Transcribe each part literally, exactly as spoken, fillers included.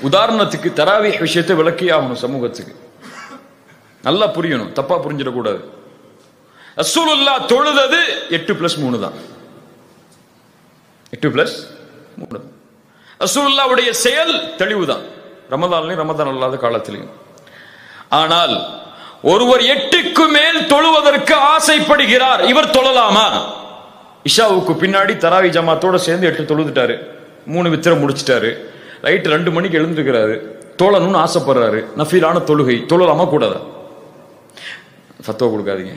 உதாரணத்துக்கு தராவீஹ் விஷயத்தை விளக்கி ஆகணும், சமூகத்துக்கு நல்லா புரியணும், தப்பா புரிஞ்சிடக்கூடாது. ரசூலுல்லாஹ் தொழுதது எட்டு பிளஸ் மூணு தான், எட்டு பிளஸ் மூணு. ரசூலுல்லாஹ்வுடைய செயல் தெளிவுதான், ரமதான்லையும் ரமதான் அல்லாத காலத்திலையும். ஆனால் ஒருவர் எட்டுக்கு மேல் தொழுவதற்கு ஆசைப்படுகிறார், இவர் தொழலாமா? இஷாவுக்கு பின்னாடி தராவி ஜமாத்தோட சேர்ந்து எட்டு தொழுதுட்டாரு, மூணு வித்திரம் முடிச்சிட்டாரு, ரைட் ரெண்டு மணிக்கு எழுந்துக்கிறாரு, தொழணும்னு ஆசைப்படுறாரு, நஃபீலான தொழுகை, தொழலாமா கூடாதா? ஃபத்வா கொடுக்காதீங்க.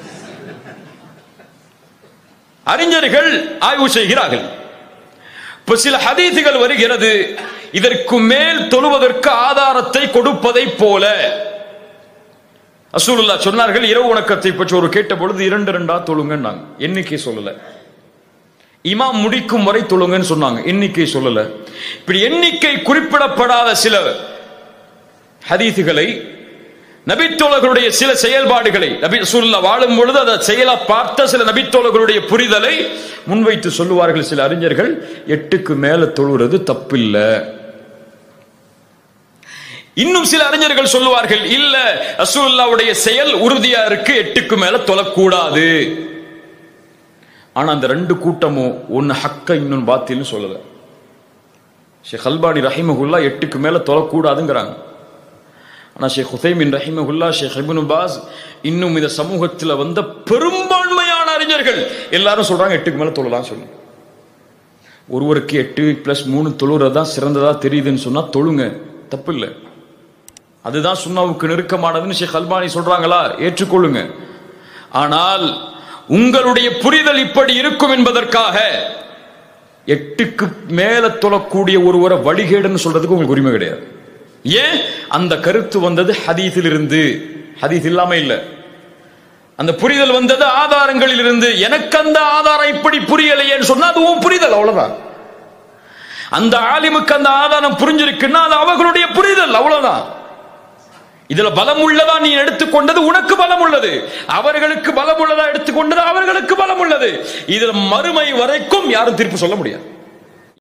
அறிஞர்கள் ஆய்வு செய்கிறார்கள். இப்ப சில ஹதீசுகள் வருகிறது, இதற்கு மேல் தொழுவதற்கு ஆதாரத்தை கொடுப்பதை போல. ரசூலுல்லாஹ் சொன்னார்கள், இரவு வணக்கத்தை பற்றி ஒரு கேட்ட பொழுது இரண்டு ரெண்டா தொழுங்கன்னாங்க, எண்ணிக்கை சொல்லல. இமாம் முடிக்கும் வரை தொழுங்கன்னு சொன்னாங்க, எண்ணிக்கை சொல்லல. இப்படி எண்ணிக்கை குறிப்பிடப்படாத சில ஹதீசுகளை, நபித்தோழர்களுடைய சில செயல்பாடுகளை, நபி ரசூலுல்லாஹ் வாழும் பொழுது அதை செயலா பார்த்த சில நபித்தோழர்களுடைய புரிதலை முன்வைத்து சொல்லுவார்கள் சில அறிஞர்கள், எட்டுக்கு மேல தொழுகிறது தப்பில்ல. இன்னும் சில அறிஞர்கள் சொல்லுவார்கள், இல்ல ரசூலுல்லாஹ்வுடைய செயல் உறுதியா இருக்கு, எட்டுக்கு மேல தொழக்கூடாது. ஆனா அந்த ரெண்டு கூட்டமும் ஒன்னு ஹக்க இன்னொன்னு பாத்தில்னு சொல்லல. ஷேக் அல்பானி ரஹிமஹுல்லாஹ் எட்டுக்கு மேல தொழக்கூடாதுங்கிறாங்க. ஆனா ஷேக் உதைமின் ரஹிமஹுல்லாஹ், ஷேக் இப்னு பாஸ், இன்னும் இந்த சமூகத்தில் வந்த பெரும்பான்மையான அறிஞர்கள் எல்லாரும் சொல்றாங்க எட்டுக்கு மேல தொழலாம் சொல்லி. ஒருவருக்கு எட்டு பிளஸ் மூணு தொழுறதுதான் சிறந்ததா தெரியுதுன்னு சொன்னா தொழுங்க, தப்பு இல்லை. அதுதான் சுன்னாவுக்கு நெருக்கமானதுன்னு ஷேக் அல்பானி சொல்றாங்களா, ஏற்றுக்கொள்ளுங்க. ஆனால் உங்களுடைய புரிதல் இப்படி இருக்கும் என்பதற்காக எட்டுக்கு மேல தொழக்கூடிய ஒருவரை வழிகேடுன்னு சொல்றதுக்கு உங்களுக்கு உரிமை கிடையாது. ஏன்? அந்த கருத்து வந்தது ஹதீஸில் இருந்து, ஹதீஸ் இல்லாம இல்ல. அந்த புரிதல் வந்தது ஆதாரங்களில் இருந்து. எனக்கு அந்த ஆதாரம் இப்படி புரியலையேன்னு சொன்னா அது உன் புரிதல், அவ்வளவுதான். அந்த ஆலிமுக்கு அந்த ஆதாரம் புரிஞ்சிருக்குன்னா அது அவர்களுடைய புரிதல், அவ்வளவுதான். இதுல பலம் உள்ளதா நீ எடுத்துக்கொண்டது உனக்கு பலம் உள்ளது, அவர்களுக்கு பலம் உள்ளதா எடுத்துக்கொண்டது அவர்களுக்கு பலம் உள்ளது. இதுல மறுமை வரைக்கும் யாரும் தீர்ப்பு சொல்ல முடியாது.